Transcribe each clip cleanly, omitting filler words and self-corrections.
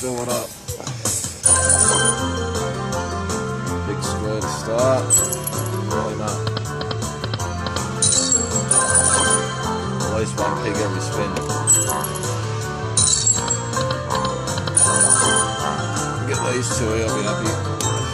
fill it up. Big square to start. Fill him up. At least one pig every spin. Get these two, I'll be happy.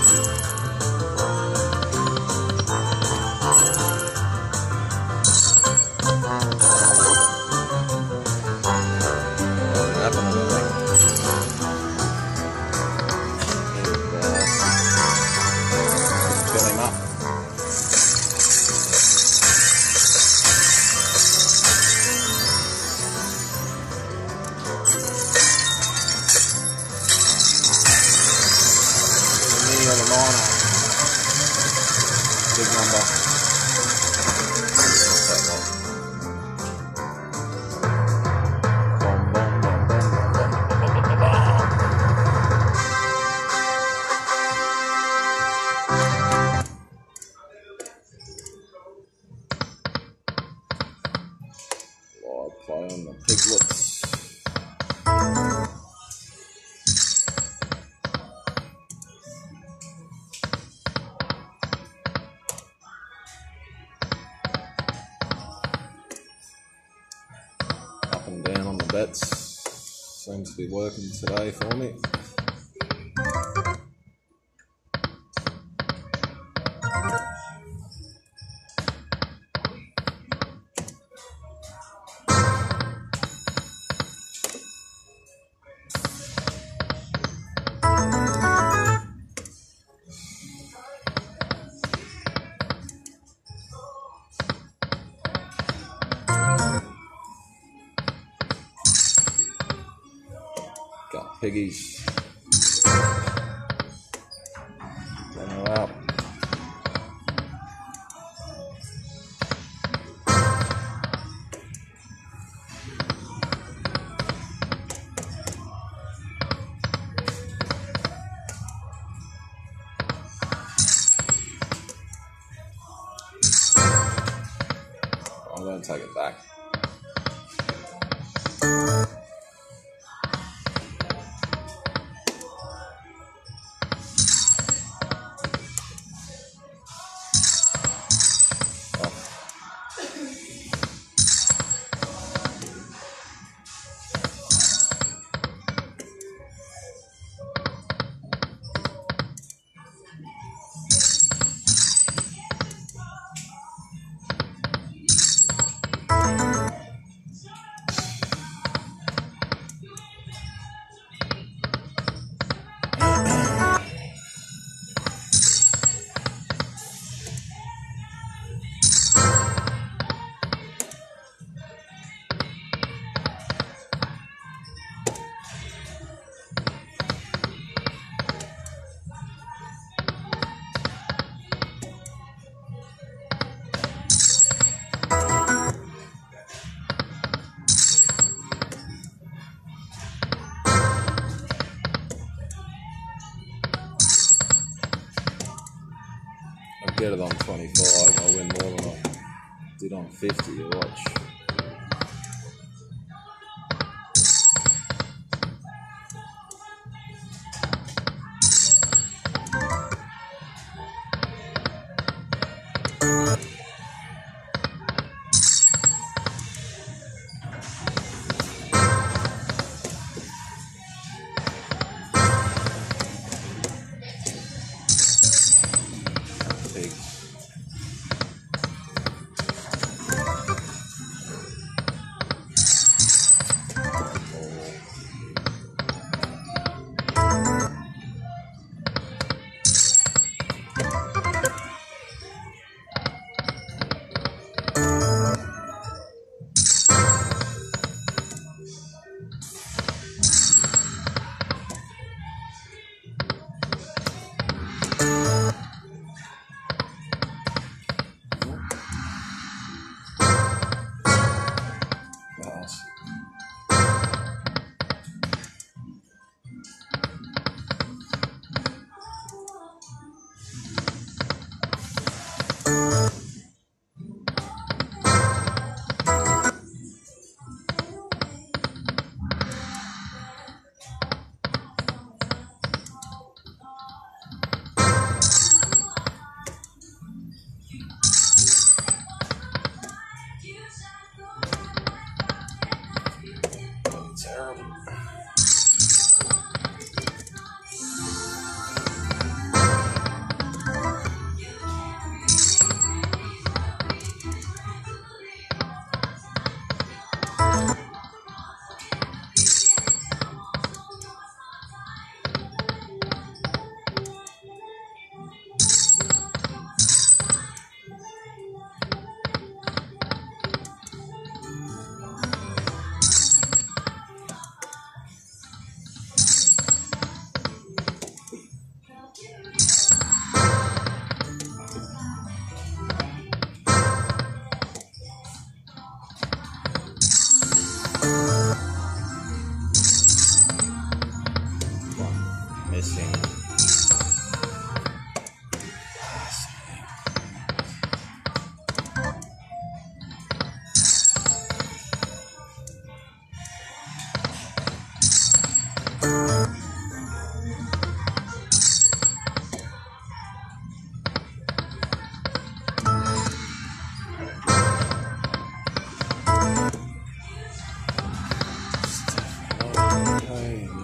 Big number. Live play on the piglets. Up and down on the bets. Seems to be working today for me. Got piggies. Run her out. I'm going to take it back. Get it on 25, I'll win more than I did on 50, you watch.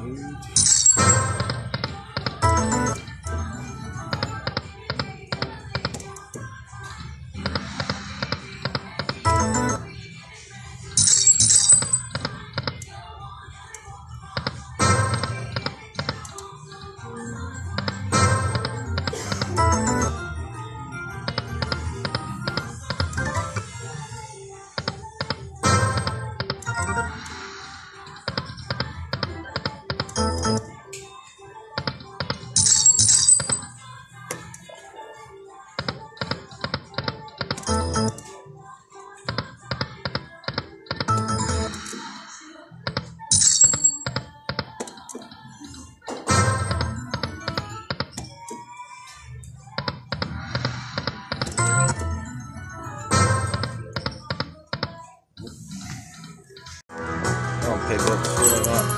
Pick up, filling up.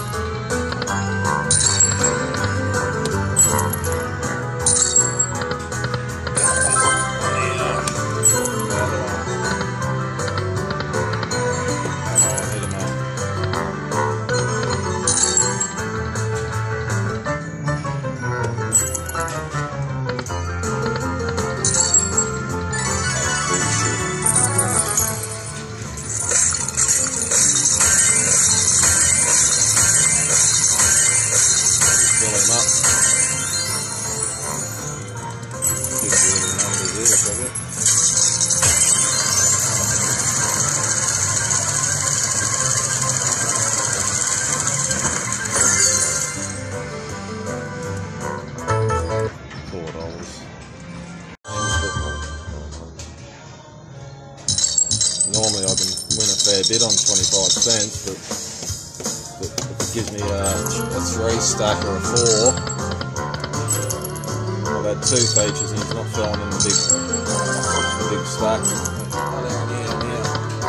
Normally I can win a fair bit on 25 cents, but if it gives me a 3 stack or a 4, I've had 2 features and it's not filling in the big stack. Oh, there and here.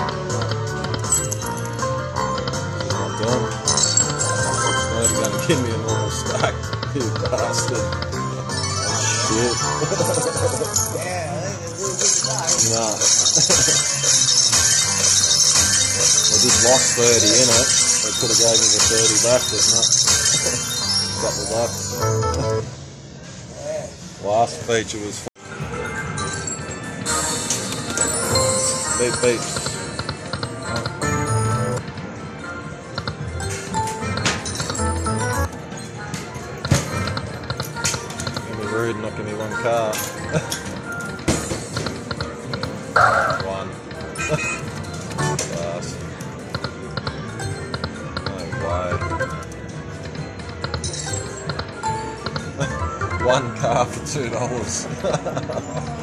It's not done. It's not even going to give me a normal stack, you bastard. Shit. Yeah, I think it's a good stack. Nah. I just lost 30 in it. They could have gave me the 30 back, but not. Couple bucks. Yeah. Last feature was beeps. Give me rude, not give me 1 car. 1. Class. No way. 1 car for $2.